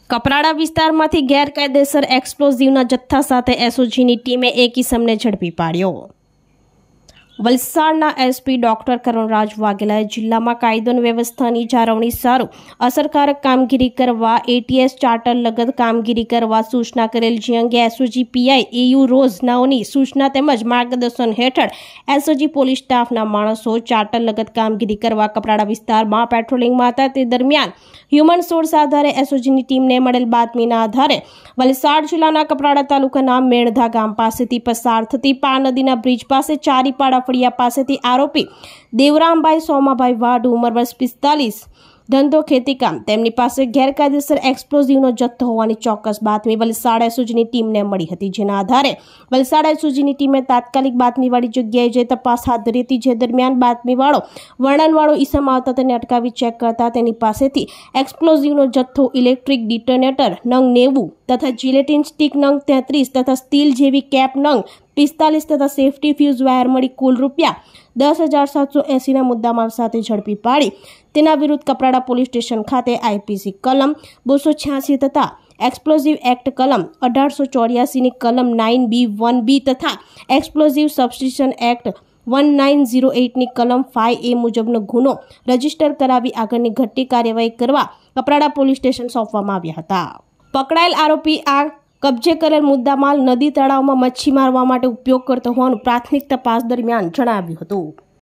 કપરાડા વિસ્તારમાંથી ગેરકાયદેસર એક્સપ્લોઝિવના જથ્થા સાથે એસઓજીની ટીમે એક ઇસમને ઝડપી પાડ્યો। વલસાડના એસપી ડોક્ટર કરુણરાજ વાઘેલાએ જિલ્લામાં કાયદો અને વ્યવસ્થાની જાળવણી સારું અસરકારક કામગીરી કરવા એટીએસ ચાર્ટર લગત કામગીરી કરવા સૂચના કરેલ, જે અંગે એસઓજી પીઆઈ એયુ રોઝ નાઓની સૂચના તેમજ માર્ગદર્શન હેઠળ એસઓજી પોલીસ સ્ટાફના માણસો ચાર્ટર લગત કામગીરી કરવા કપરાડા વિસ્તારમાં પેટ્રોલિંગમાં હતા। તે દરમિયાન હ્યુમન સોર્સ આધારે એસઓજીની ટીમને મળેલ બાતમીના આધારે વલસાડ જિલ્લાના કપરાડા તાલુકાના મેણધા ગામ પાસેથી પસાર થતી પા નદીના બ્રિજ પાસે ચારીપાડા ફળિયા પાસેથી આરોપી દેવરામભાઈ સોમાભાઈ વાઢ ઉંમર વર્ષ 45 ધંધો ખેતીકામ તેમની પાસે ગેરકાયદેસર એક્સપ્લોઝિવનો જથ્થો હોવાની ચોક્કસ બાતમી વલસાડ એસઓજીની ટીમને મળી હતી, જેના આધારે વલસાડ એસઓજીની ટીમે તાત્કાલિક બાતમીવાળી જગ્યાએ જઈ તપાસ હાથ ધરી હતી। જે દરમિયાન બાતમીવાળો વર્ણનવાળો ઈસમ આવતા તેને અટકાવી ચેક કરતા તેની પાસેથી એક્સપ્લોઝિવનો જથ્થો, ઇલેક્ટ્રિક ડિટોનેટર નંગ 90 તથા જીલેટિન સ્ટીક નંગ 33 તથા સ્ટીલ જેવી કેપ નંગ 45 તથા સેફટી ફ્યુઝ વાયર મળી કુલ ₹10,780ના મુદ્દામાલ સાથે ઝડપી પાડી તેના વિરુદ્ધ કપરાડા પોલીસ સ્ટેશન ખાતે આઈપીસી કલમ 286 તથા એક્સપ્લોઝિવ એક્ટ કલમ 1884ની કલમ 9B1B તથા એક્સપ્લોઝિવ સબસ્ટિટ્યુશન એક્ટ 1908ની કલમ 5A મુજબનો ગુનો રજીસ્ટર કરાવી આગળની ઘટતી કાર્યવાહી કરવા કપરાડા પોલીસ સ્ટેશન સોંપવામાં આવ્યા હતા। પકડાયેલ આરોપી આ કબજે કરેલ મુદ્દામાલ નદી તળાવમાં મચ્છી મારવા માટે ઉપયોગ કરતો હોવાનું પ્રાથમિક તપાસ દરમિયાન જણાવ્યું હતું।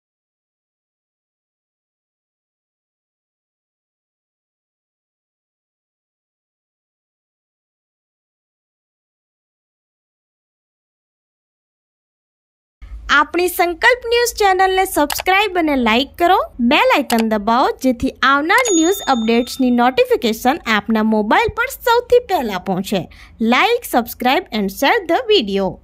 આપણી સંકલ્પ ન્યૂઝ ચેનલને સબસ્ક્રાઇબ અને લાઇક કરો, બેલ આઇકન દબાવો જેથી આવનાર ન્યૂઝ અપડેટ્સની નોટિફિકેશન આપના મોબાઈલ પર સૌથી પહેલા પહોંચે। Like, subscribe and share the video.